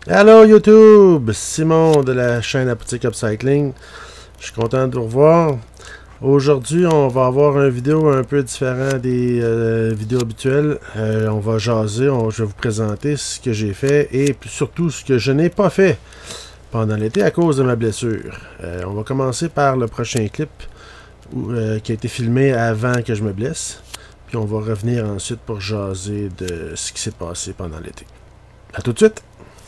Allô YouTube, Simon de la chaîne Apothique Upcycling. Je suis content de vous revoir. Aujourd'hui, on va avoir une vidéo un peu différente des vidéos habituelles. On va jaser, je vais vous présenter ce que j'ai fait et surtout ce que je n'ai pas fait pendant l'été à cause de ma blessure. On va commencer par le prochain clip qui a été filmé avant que je me blesse. Puis on va revenir ensuite pour jaser de ce qui s'est passé pendant l'été. A tout de suite!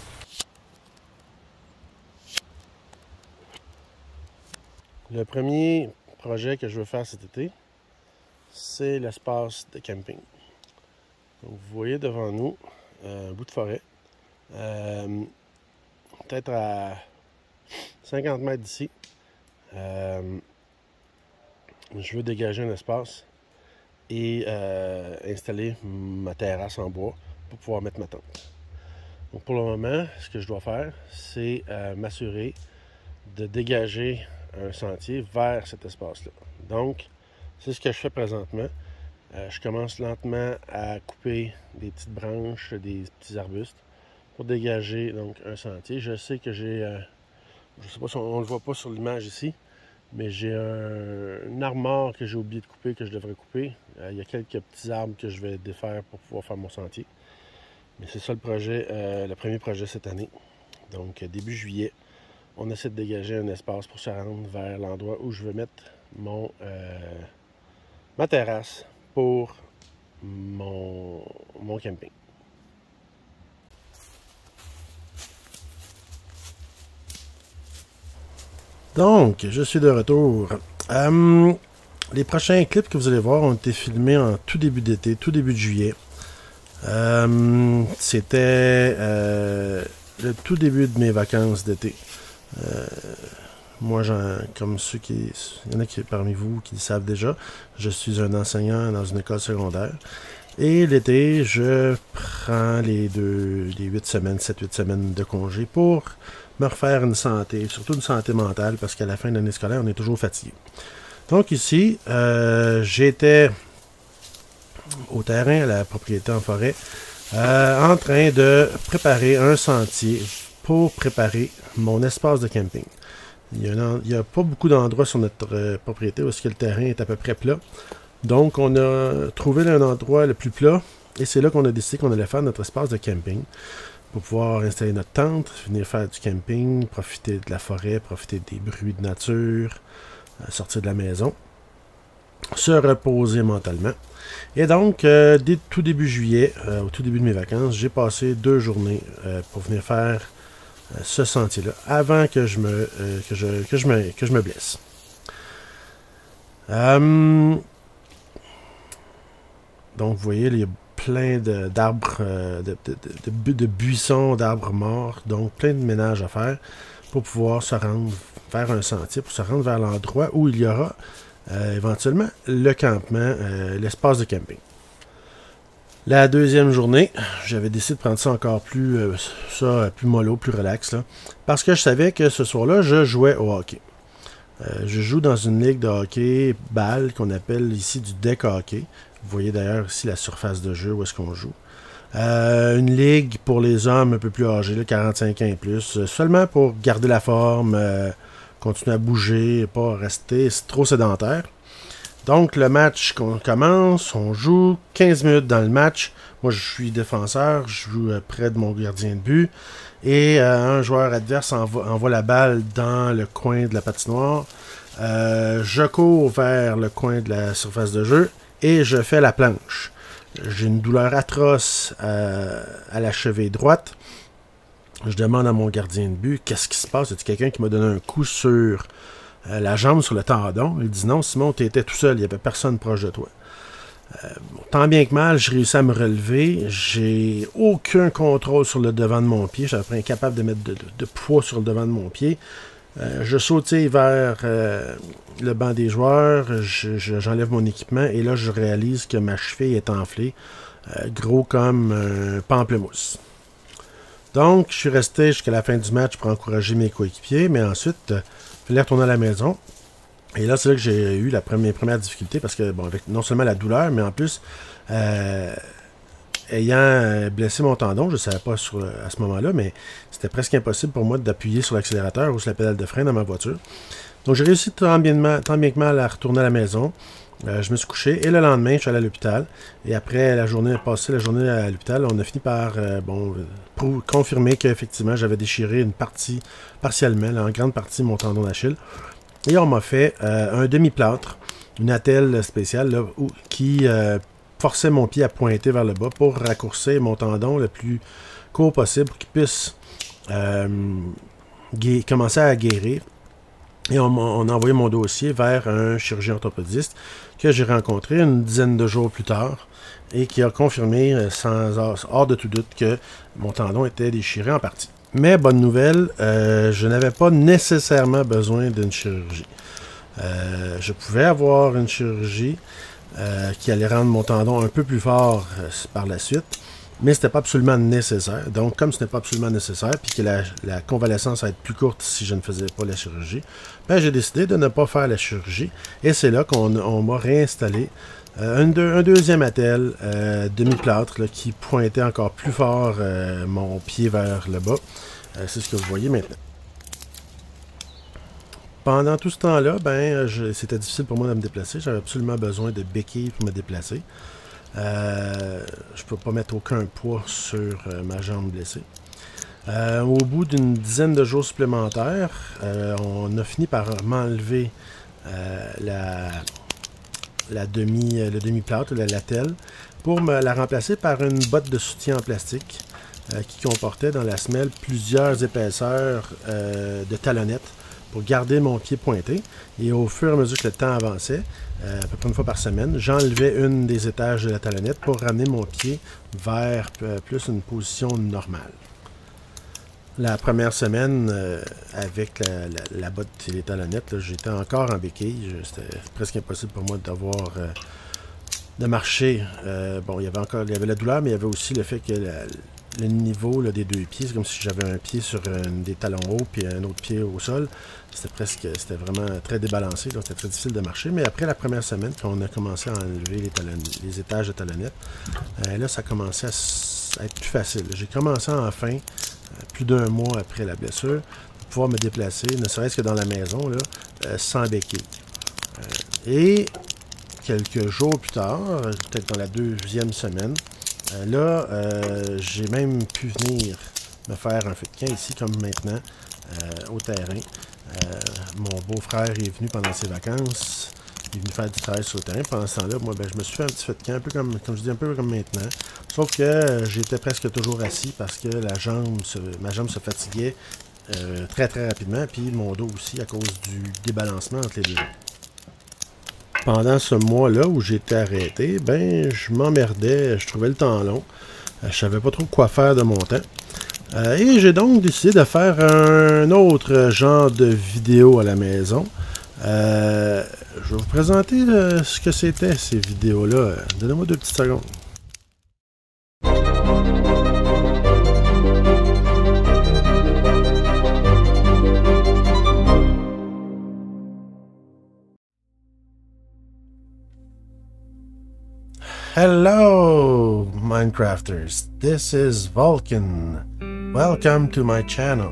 Le premier projet que je veux faire cet été, c'est l'espace de camping. Donc, vous voyez devant nous un bout de forêt, peut-être à 50 mètres d'ici. Je veux dégager un espace et installer ma terrasse en bois pour pouvoir mettre ma tente. Donc, pour le moment, ce que je dois faire, c'est m'assurer de dégager un sentier vers cet espace-là. Donc, c'est ce que je fais présentement. Je commence lentement à couper des petites branches, des petits arbustes pour dégager donc un sentier. Je sais que j'ai, je ne sais pas si on ne le voit pas sur l'image ici, mais j'ai un armoire que j'ai oublié de couper, que je devrais couper. Il y a quelques petits arbres que je vais défaire pour pouvoir faire mon sentier. Mais c'est ça le projet, le premier projet cette année. Donc, début juillet. On essaie de dégager un espace pour se rendre vers l'endroit où je veux mettre ma terrasse pour mon camping. Donc, je suis de retour. Les prochains clips que vous allez voir ont été filmés en tout début d'été, tout début de juillet. C'était le tout début de mes vacances d'été. Moi, comme ceux qui... Il y en a qui parmi vous qui le savent déjà, je suis un enseignant dans une école secondaire. Et l'été, je prends les 8 semaines, 7-8 semaines de congé pour me refaire une santé, surtout une santé mentale, parce qu'à la fin de l'année scolaire, on est toujours fatigué. Donc ici, j'étais au terrain, à la propriété en forêt, en train de préparer un sentier pour préparer mon espace de camping. Il n'y a pas beaucoup d'endroits sur notre propriété où le terrain est à peu près plat. Donc, on a trouvé un endroit le plus plat et c'est là qu'on a décidé qu'on allait faire notre espace de camping pour pouvoir installer notre tente, venir faire du camping, profiter de la forêt, profiter des bruits de nature, sortir de la maison, se reposer mentalement. Et donc, tout début juillet, au tout début de mes vacances, j'ai passé 2 journées pour venir faire ce sentier-là, avant que je me blesse. Donc, vous voyez, il y a plein d'arbres, de buissons, d'arbres morts, donc plein de ménage à faire pour pouvoir se rendre vers un sentier, pour se rendre vers l'endroit où il y aura éventuellement le campement, l'espace de camping. La deuxième journée, j'avais décidé de prendre ça encore plus, plus mollo, plus relax, là, parce que je savais que ce soir-là, je jouais au hockey. Je joue dans une ligue de hockey balle qu'on appelle ici du deck hockey. Vous voyez d'ailleurs ici la surface de jeu où est-ce qu'on joue. Une ligue pour les hommes un peu plus âgés, là, 45 ans et plus, seulement pour garder la forme, continuer à bouger, pas rester trop sédentaire. Donc, le match qu'on commence, on joue 15 minutes dans le match. Moi, je suis défenseur, je joue près de mon gardien de but. Et un joueur adverse envoie la balle dans le coin de la patinoire. Je cours vers le coin de la surface de jeu et je fais la planche. J'ai une douleur atroce à la cheville droite. Je demande à mon gardien de but, qu'est-ce qui se passe? Y a quelqu'un qui m'a donné un coup sur la jambe, sur le tendon? Il dit non, Simon, tu étais tout seul, il n'y avait personne proche de toi. Tant bien que mal, je réussis à me relever. J'ai aucun contrôle sur le devant de mon pied. J'étais incapable de mettre de poids sur le devant de mon pied. Je sautille vers le banc des joueurs. J'enlève mon équipement et là, je réalise que ma cheville est enflée. Gros comme un pamplemousse. Donc, je suis resté jusqu'à la fin du match pour encourager mes coéquipiers. Mais ensuite, il fallait retourner à la maison. Et là, c'est là que j'ai eu mes premières difficultés parce que, bon, avec non seulement la douleur, mais en plus, ayant blessé mon tendon, je ne savais pas à ce moment-là, mais c'était presque impossible pour moi d'appuyer sur l'accélérateur ou sur la pédale de frein dans ma voiture. Donc j'ai réussi tant bien que mal à retourner à la maison. Je me suis couché et le lendemain, je suis allé à l'hôpital. Et après la journée à l'hôpital, on a fini par confirmer qu'effectivement, j'avais déchiré une partie, partiellement, en grande partie, mon tendon d'Achille. Et on m'a fait un demi-plâtre, une attelle spéciale là, qui forçait mon pied à pointer vers le bas pour raccourcir mon tendon le plus court possible pour qu'il puisse commencer à guérir. Et on a envoyé mon dossier vers un chirurgien orthopédiste que j'ai rencontré une dizaine de jours plus tard et qui a confirmé hors de tout doute que mon tendon était déchiré en partie. Mais bonne nouvelle, je n'avais pas nécessairement besoin d'une chirurgie. Je pouvais avoir une chirurgie qui allait rendre mon tendon un peu plus fort par la suite. Mais ce n'était pas absolument nécessaire. Donc, comme ce n'est pas absolument nécessaire, puis que la convalescence va être plus courte si je ne faisais pas la chirurgie, ben, j'ai décidé de ne pas faire la chirurgie. Et c'est là qu'on m'a réinstallé un deuxième attelle demi-plâtre qui pointait encore plus fort mon pied vers le bas. C'est ce que vous voyez maintenant. Pendant tout ce temps-là, ben, c'était difficile pour moi de me déplacer. J'avais absolument besoin de béquilles pour me déplacer. Je ne peux pas mettre aucun poids sur ma jambe blessée. Au bout d'une dizaine de jours supplémentaires, on a fini par m'enlever le demi-plâtre, la latelle, pour la remplacer par une botte de soutien en plastique qui comportait dans la semelle plusieurs épaisseurs de talonnettes pour garder mon pied pointé. Et au fur et à mesure que le temps avançait, à peu près une fois par semaine, j'enlevais une des étages de la talonnette pour ramener mon pied vers plus une position normale. La première semaine, avec la botte et les talonnettes, j'étais encore en béquille. C'était presque impossible pour moi de marcher. Bon, il y avait la douleur, mais il y avait aussi le fait que le niveau des deux pieds, c'est comme si j'avais un pied sur des talons hauts puis un autre pied au sol. C'était vraiment très débalancé, donc c'était très difficile de marcher. Mais après la première semaine, quand on a commencé à enlever les étages de talonnettes, là, ça commençait à être plus facile. J'ai commencé enfin, plus d'1 mois après la blessure, à pouvoir me déplacer, ne serait-ce que dans la maison, là, sans béquille. Et quelques jours plus tard, peut-être dans la deuxième semaine, là, j'ai même pu venir me faire un feu de camp ici, comme maintenant, au terrain. Mon beau-frère est venu pendant ses vacances. Il est venu faire du travail sur le terrain. Pendant ce temps-là, moi, ben, je me suis fait un petit feu de camp, un peu comme je dis, un peu comme maintenant. Sauf que j'étais presque toujours assis parce que ma jambe se fatiguait très très rapidement. Puis mon dos aussi à cause du débalancement entre les deux. Pendant ce mois-là où j'étais arrêté, ben je m'emmerdais, je trouvais le temps long. Je savais pas trop quoi faire de mon temps. Et j'ai donc décidé de faire un autre genre de vidéo à la maison. Je vais vous présenter ce que c'était ces vidéos-là. Donnez-moi 2 petites secondes. Hello, Minecrafters. This is Vulcan. Welcome to my channel.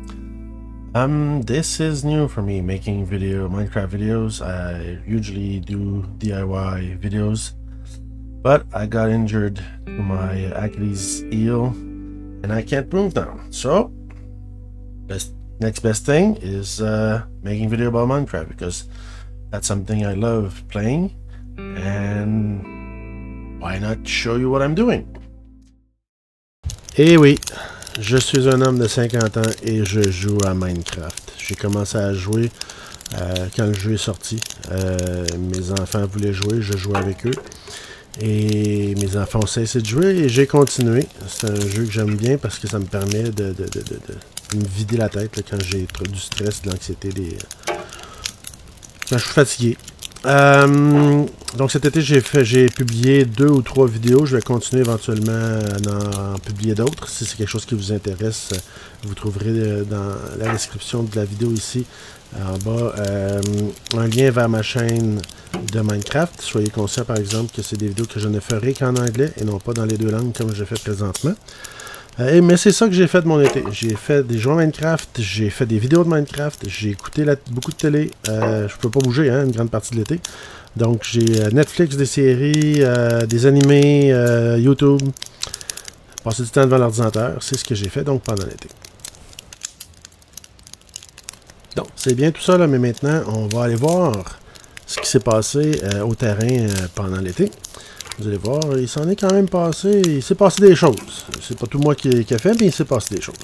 This is new for me, making Minecraft videos. I usually do DIY videos, but I got injured to my Achilles heel, and I can't move now. So, next best thing is making video about Minecraft, because that's something I love playing, and why not show you what I'm doing? Eh oui, je suis un homme de 50 ans et je joue à Minecraft. J'ai commencé à jouer quand le jeu est sorti. Mes enfants voulaient jouer, je jouais avec eux. Et mes enfants ont cessé de jouer et j'ai continué. C'est un jeu que j'aime bien parce que ça me permet de me vider la tête là, quand j'ai du stress, de l'anxiété, quand je suis fatigué. Donc cet été, j'ai publié 2 ou 3 vidéos. Je vais continuer éventuellement d'en publier d'autres. Si c'est quelque chose qui vous intéresse, vous trouverez dans la description de la vidéo ici, en bas, un lien vers ma chaîne de Minecraft. Soyez conscient par exemple que c'est des vidéos que je ne ferai qu'en anglais et non pas dans les 2 langues comme je fais présentement. Mais c'est ça que j'ai fait de mon été. J'ai fait des jeux Minecraft, j'ai fait des vidéos de Minecraft, j'ai écouté beaucoup de télé. Je peux pas bouger une grande partie de l'été. Donc j'ai Netflix, des séries, des animés, YouTube. Passer du temps devant l'ordinateur, c'est ce que j'ai fait donc pendant l'été. Donc c'est bien tout ça là, mais maintenant on va aller voir ce qui s'est passé au terrain pendant l'été. Vous allez voir, il s'en est quand même passé, il s'est passé des choses. C'est pas tout moi qui a fait, mais il s'est passé des choses.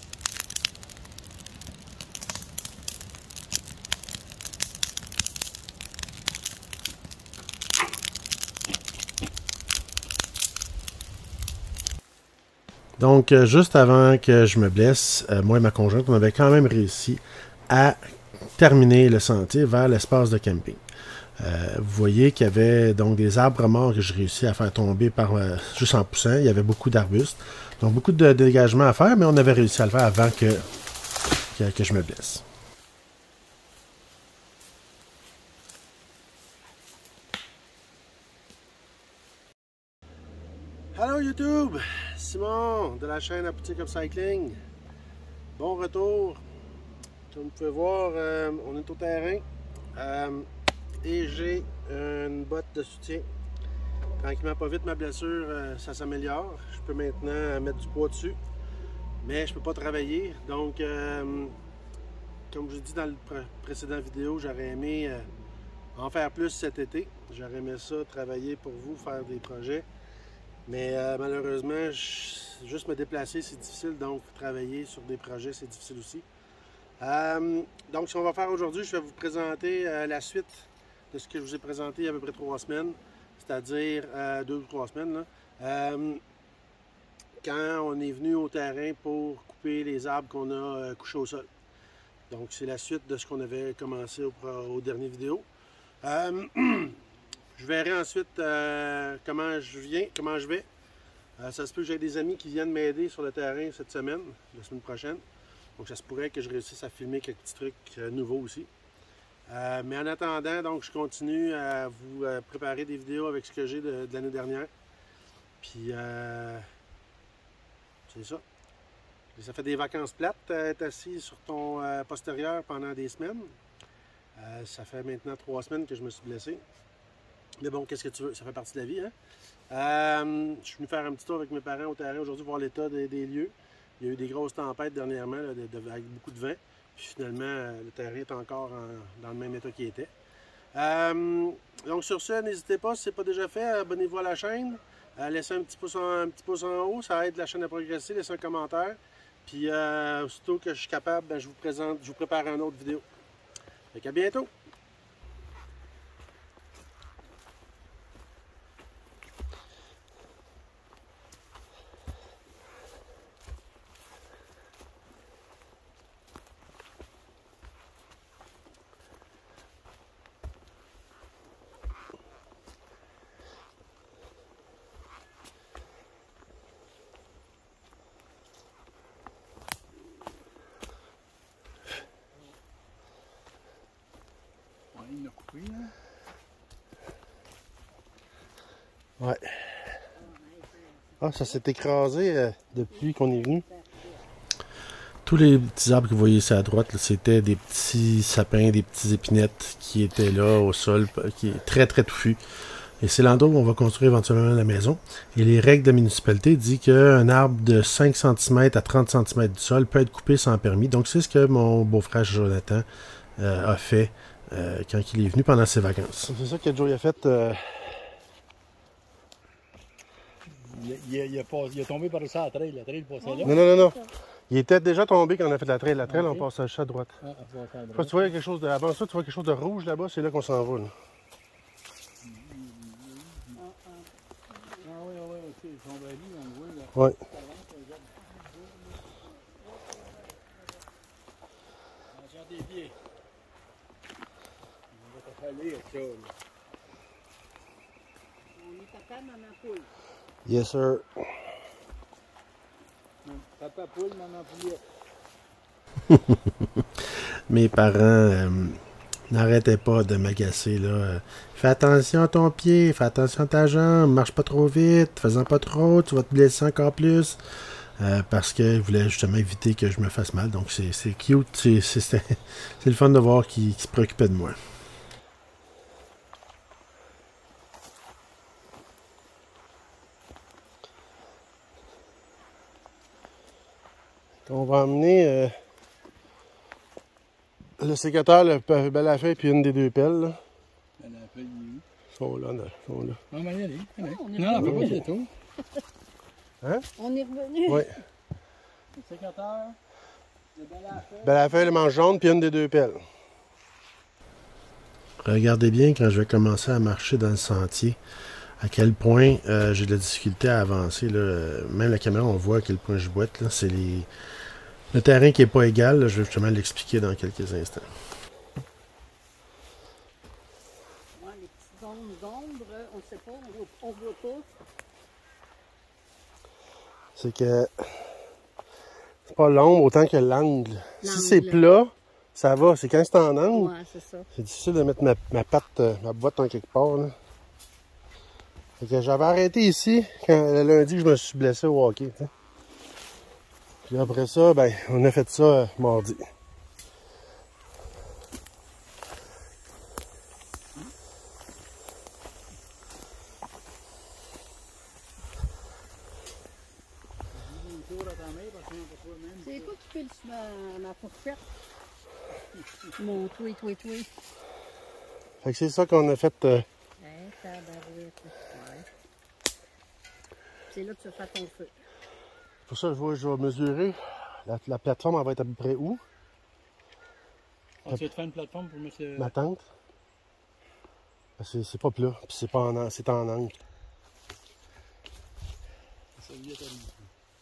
Donc, juste avant que je me blesse, moi et ma conjointe, on avait quand même réussi à terminer le sentier vers l'espace de camping. Vous voyez qu'il y avait donc des arbres morts que j'ai réussi à faire tomber juste en poussant. Il y avait beaucoup d'arbustes. Donc beaucoup de dégagement à faire, mais on avait réussi à le faire avant que je me blesse. Hello YouTube! Simon de la chaîne Appoutique Upcycling. Bon retour. Comme vous pouvez voir, on est au terrain. Et j'ai une botte de soutien. Tranquillement, pas vite, ma blessure, ça s'améliore. Je peux maintenant mettre du poids dessus, mais je peux pas travailler. Donc, comme je l'ai dit dans le précédent vidéo, j'aurais aimé en faire plus cet été. J'aurais aimé ça, travailler pour vous, faire des projets. Mais malheureusement, juste me déplacer, c'est difficile. Donc, travailler sur des projets, c'est difficile aussi. Donc, ce qu'on va faire aujourd'hui, je vais vous présenter la suite de ce que je vous ai présenté il y a à peu près 3 semaines, c'est-à-dire 2 ou 3 semaines, là, quand on est venu au terrain pour couper les arbres qu'on a couchés au sol. Donc c'est la suite de ce qu'on avait commencé aux dernières vidéos. Je verrai ensuite comment je vais. Ça se peut que j'ai des amis qui viennent m'aider sur le terrain cette semaine, la semaine prochaine. Donc ça se pourrait que je réussisse à filmer quelques petits trucs nouveaux aussi. Mais en attendant, donc je continue à vous préparer des vidéos avec ce que j'ai de l'année dernière. Puis c'est ça. Ça fait des vacances plates, être assis sur ton postérieur pendant des semaines. Ça fait maintenant 3 semaines que je me suis blessé. Mais bon, qu'est-ce que tu veux? Ça fait partie de la vie, hein? Je suis venu faire un petit tour avec mes parents au terrain aujourd'hui, voir l'état des lieux. Il y a eu des grosses tempêtes dernièrement, là, avec beaucoup de vent. Puis finalement, le terrain est encore dans le même état qu'il était. Donc sur ce, n'hésitez pas, si ce n'est pas déjà fait, abonnez-vous à la chaîne. Laissez un petit pouce en haut, ça aide la chaîne à progresser. Laissez un commentaire. Puis aussitôt que je suis capable, ben, je vous prépare une autre vidéo. Fait qu'à bientôt! Il l'a coupé, là. Ouais. Ah, ça s'est écrasé depuis qu'on est venu. Tous les petits arbres que vous voyez ici à droite, c'était des petits sapins, des petites épinettes qui étaient là au sol, qui est très très touffu. Et c'est l'endroit où on va construire éventuellement la maison. Et les règles de la municipalité disent qu'un arbre de 5 cm à 30 cm du sol peut être coupé sans permis. Donc c'est ce que mon beau-frère Jonathan a fait quand il est venu pendant ses vacances. C'est ça que Joe a fait. Il est tombé par ça à la trail passait là. Non. Il était déjà tombé quand on a fait la trail. La trail, on passe à droite. Ah, à droite. Là, tu vois quelque chose de... Avant ça, tu vois quelque chose de rouge là-bas, c'est là qu'on s'en va. Là. Ah oui, ok. Ils sont bien mis, on voit là. Ouais. Des pieds. Allez, ça, là. On est papa, maman poule. Yes, sir. Papa poule, maman poulet. Mes parents n'arrêtaient pas de m'agacer, là. Fais attention à ton pied, fais attention à ta jambe, marche pas trop vite, fais-en pas trop, tu vas te blesser encore plus. Parce qu'ils voulaient justement éviter que je me fasse mal. Donc c'est cute, c'est le fun de voir qu'ils se préoccupaient de moi. On va emmener le sécateur, le bel à feuille, puis une des deux pelles. Là. Elle a fait une. Ils sont là, ils sont là. Non, mais allez. on est Non, on fait revenu. pas de détour. Hein? On est revenu. Oui. Le sécateur, le bel à feuille. Bel à feuille, le manche jaune, puis une des deux pelles. Regardez bien quand je vais commencer à marcher dans le sentier, à quel point j'ai de la difficulté à avancer. Là. Même la caméra, on voit à quel point je boite. C'est le terrain qui n'est pas égal. Là. Je vais justement l'expliquer dans quelques instants. Ouais, les petites zones d'ombre, on ne sait pas, on voit pas. C'est que c'est pas l'ombre autant que l'angle. Si L'angle. c'est plat, ça va. C'est quand c'est en angle, Ouais, c'est ça. c'est difficile de mettre ma patte, ma boîte en quelque part. Là. Fait que j'avais arrêté ici quand le lundi que je me suis blessé au hockey. T'sais. Puis après ça, ben, on a fait ça mardi. C'est toi qui files ma fourchette. Mon tweet. Fait que c'est ça qu'on a fait. Tabarouette. Ouais. C'est là que tu vas faire ton feu. Pour ça, je vais mesurer. La plateforme, elle va être à peu près où? Ah, tu vas te faire une plateforme pour mettre le... Ma tente. C'est pas plat, puis c'est en angle. Ça y est, t'as mis.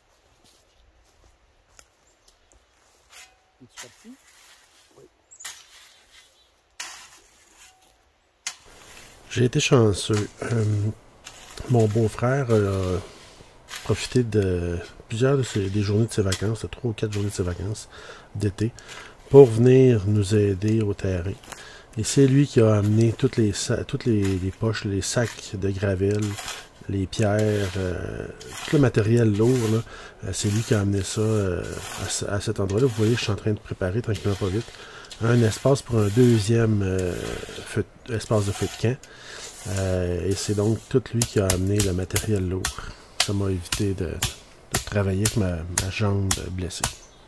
Es-tu parti? J'ai été chanceux. Mon beau-frère a profité de plusieurs des journées de ses vacances, de 3 ou 4 journées de ses vacances d'été, pour venir nous aider au terrain. Et c'est lui qui a amené toutes les poches, les sacs de gravel, les pierres, tout le matériel lourd. C'est lui qui a amené ça à cet endroit-là. Vous voyez, je suis en train de préparer tranquillement pas vite un espace pour un deuxième espace de feu de camp. Et c'est donc tout lui qui a amené le matériel lourd. Ça m'a évité de travailler avec ma jambe blessée.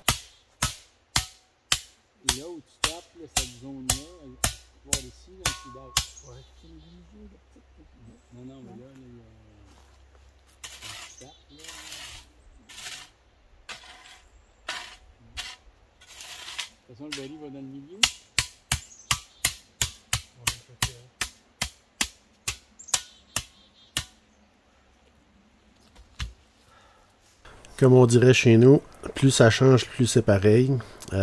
Et là où tu tapes, là, cette zone-là, voir ici, là, tu bas. Ouais. Non, mais là, il y a... Tu tapes, là. De toute façon, le berry va dans le milieu. Comme on dirait chez nous, plus ça change, plus c'est pareil.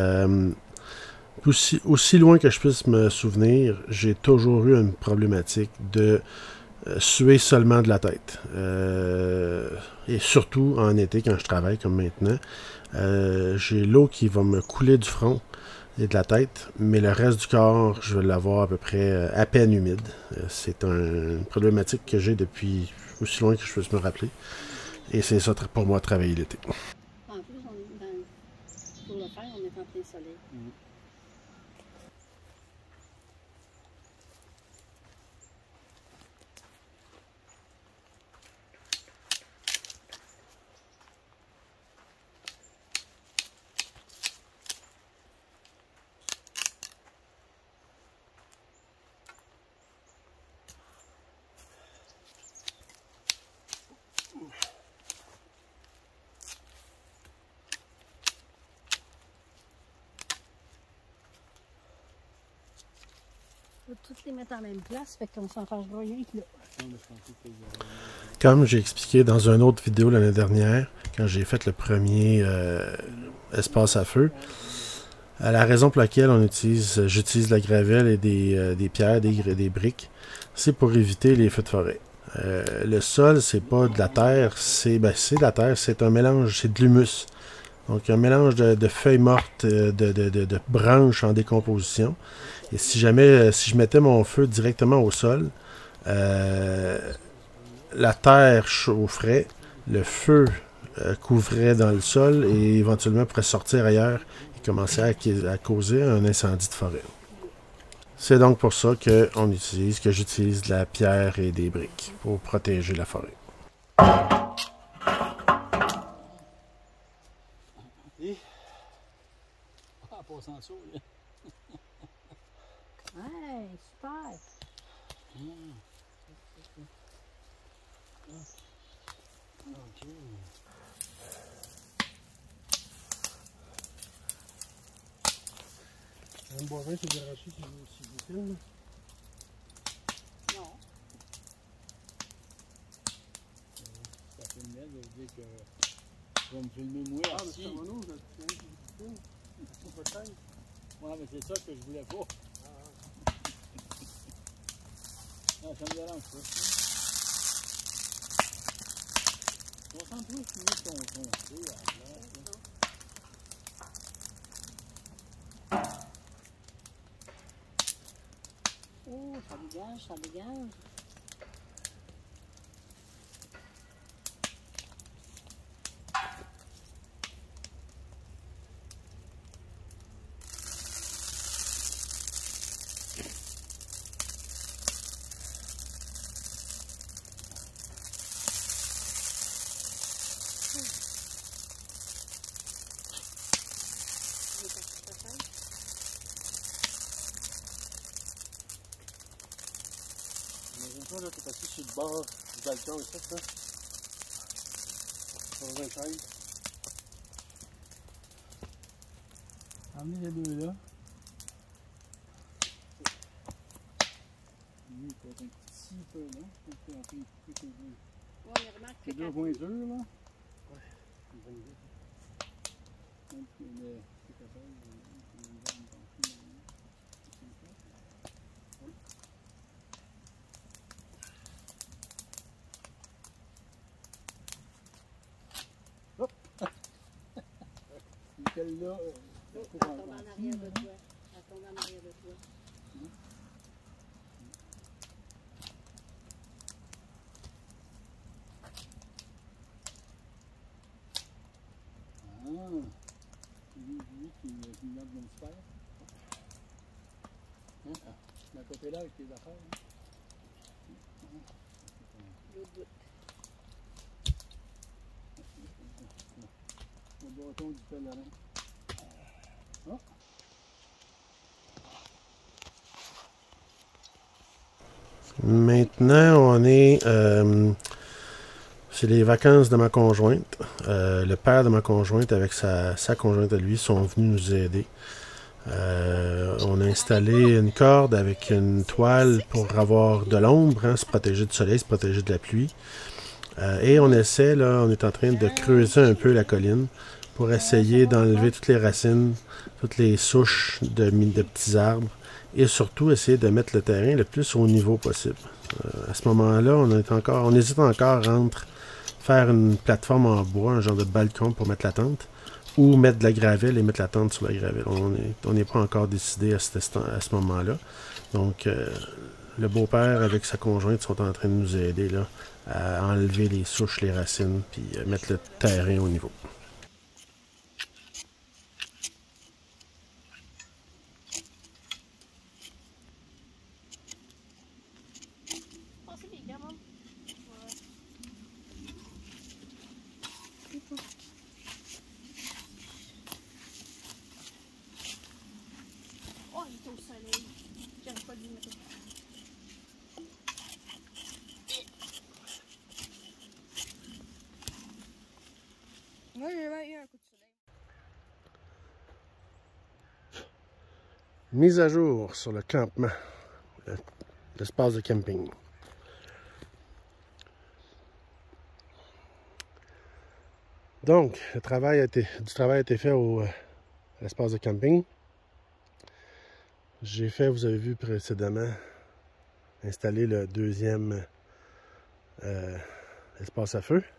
Aussi loin que je puisse me souvenir, j'ai toujours eu une problématique de suer seulement de la tête. Et surtout en été, quand je travaille comme maintenant, j'ai l'eau qui va me couler du front et de la tête, mais le reste du corps, je vais l'avoir à peu près à peine humide. C'est une problématique que j'ai depuis aussi loin que je puisse me rappeler. Et c'est ça pour moi, travailler l'été. En plus, pour le faire, on est en plein soleil. On va toutes les mettre en même place, fait qu'on s'en changera rien que là. Comme j'ai expliqué dans une autre vidéo l'année dernière, quand j'ai fait le premier espace à feu, La raison pour laquelle j'utilise la gravelle et des pierres, des briques, c'est pour éviter les feux de forêt. Le sol, c'est pas de la terre, c'est de la terre, c'est un mélange, c'est de l'humus. Donc, un mélange de feuilles mortes, de branches en décomposition. Et si je mettais mon feu directement au sol, la terre chaufferait, le feu couvrait dans le sol et éventuellement pourrait sortir ailleurs et commencer à causer un incendie de forêt. C'est donc pour ça que j'utilise de la pierre et des briques pour protéger la forêt. Et en passant ça, là. Ouais, super. OK. Un bovin, c'est déraché si vous filme. Non. Ça fait une merde, ça veut dire que tu vas me filmer moi assis. c'est mono, peut-être. Ouais, mais c'est ça que je voulais pas. Non, ça me dérange pas. Concentre-toi sur ton feu à la place. Oh, ça dégage, ça dégage. Imagine-toi, là, t'es assis sur le bord du balcon, ici, ça. Sur 25. Emmenez les deux là. Lui, il peut être un petit peu là. Ouais, mais remarque que C'est deux quand... jointures, là. Ouais. Celle-là, Elle tombe en arrière de toi. Elle tombe en arrière de toi. Lui qui me lave mon super. La côté là avec tes affaires. L'autre bout. Le bâton du pèlerin. Oh. Maintenant, c'est les vacances de ma conjointe. Le père de ma conjointe avec sa conjointe à lui sont venus nous aider. On a installé une corde avec une toile pour avoir de l'ombre, hein, se protéger du soleil, se protéger de la pluie. Et on essaie, là, on est en train de creuser un peu la colline pour essayer d'enlever toutes les racines, toutes les souches de petits arbres et surtout essayer de mettre le terrain le plus au niveau possible. À ce moment-là, on hésite encore entre faire une plateforme en bois, un genre de balcon pour mettre la tente, ou mettre de la gravelle et mettre la tente sur la gravelle. On n'est pas encore décidé à ce moment-là. Donc, le beau-père avec sa conjointe sont en train de nous aider là, à enlever les souches, les racines, puis mettre le terrain au niveau. Oh, c'est bien, maman. Oh, il est au soleil. J'arrive pas à le mettre. Moi, j'ai eu un coup de soleil. Mise à jour sur le campement, l'espace de camping. Donc, du travail a été fait à l'espace de camping. J'ai fait, vous avez vu précédemment, installer le deuxième espace à feu.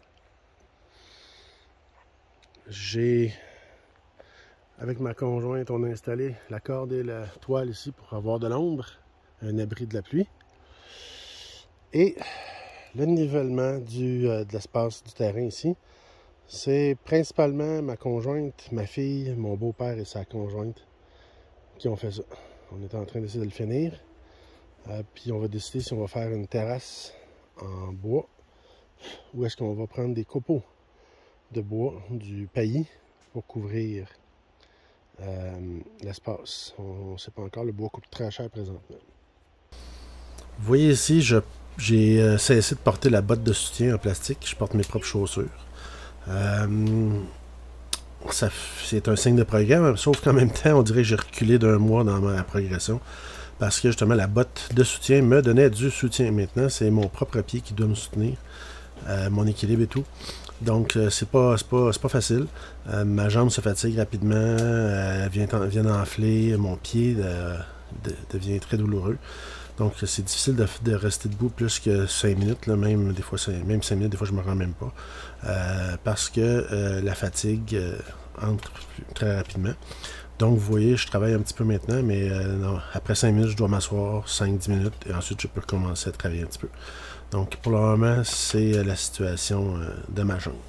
Avec ma conjointe, on a installé la corde et la toile ici pour avoir de l'ombre, un abri de la pluie. Et le nivellement de l'espace du terrain ici, c'est principalement ma conjointe, ma fille, mon beau-père et sa conjointe qui ont fait ça. On est en train d'essayer de le finir. Puis on va décider si on va faire une terrasse en bois ou est-ce qu'on va prendre des copeaux de bois, du paillis, pour couvrir l'espace. On ne sait pas encore, le bois coûte très cher présentement. Vous voyez ici, j'ai cessé de porter la botte de soutien en plastique. Je porte mes propres chaussures. C'est un signe de progrès, sauf qu'en même temps, on dirait que j'ai reculé d'un mois dans ma progression. Parce que justement, la botte de soutien me donnait du soutien. Maintenant, c'est mon propre pied qui doit me soutenir. Mon équilibre et tout. Donc, c'est pas facile. Ma jambe se fatigue rapidement. Elle vient d'enfler. Mon pied devient très douloureux. Donc, c'est difficile de rester debout plus que 5 minutes. Là, même 5 minutes, des fois, je me rends même pas. Parce que la fatigue entre très rapidement. Donc, vous voyez, je travaille un petit peu maintenant, mais non, après 5 minutes, je dois m'asseoir 5-10 minutes et ensuite, je peux recommencer à travailler un petit peu. Donc, pour le moment, c'est la situation de ma jambe.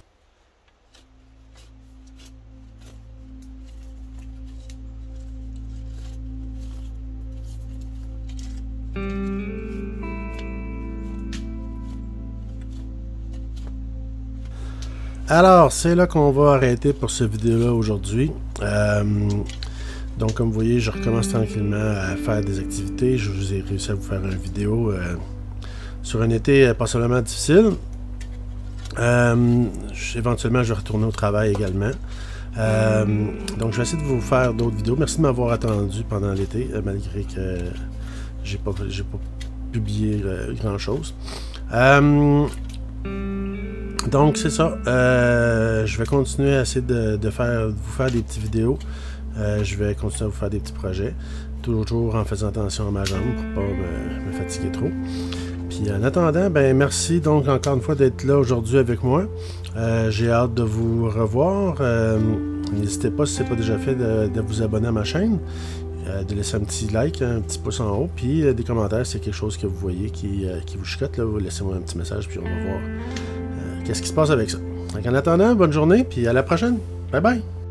Alors, c'est là qu'on va arrêter pour cette vidéo-là aujourd'hui. Donc, comme vous voyez, je recommence tranquillement à faire des activités. Je vous ai réussi à vous faire une vidéo sur un été passablement difficile. Éventuellement, je vais retourner au travail également. Donc, je vais essayer de vous faire d'autres vidéos. Merci de m'avoir attendu pendant l'été, malgré que j'ai pas publié grand-chose. Donc, c'est ça. Je vais continuer à essayer de vous faire des petites vidéos. Je vais continuer à vous faire des petits projets. Toujours en faisant attention à ma jambe pour ne pas me fatiguer trop. Puis en attendant, ben merci donc encore une fois d'être là aujourd'hui avec moi. J'ai hâte de vous revoir. N'hésitez pas, si ce n'est pas déjà fait, de vous abonner à ma chaîne. De laisser un petit like, un petit pouce en haut. Puis des commentaires, c'est quelque chose que vous voyez qui vous chicote. Là, vous laissez-moi un petit message, puis on va voir qu'est-ce qui se passe avec ça. Donc en attendant, bonne journée, puis à la prochaine. Bye bye!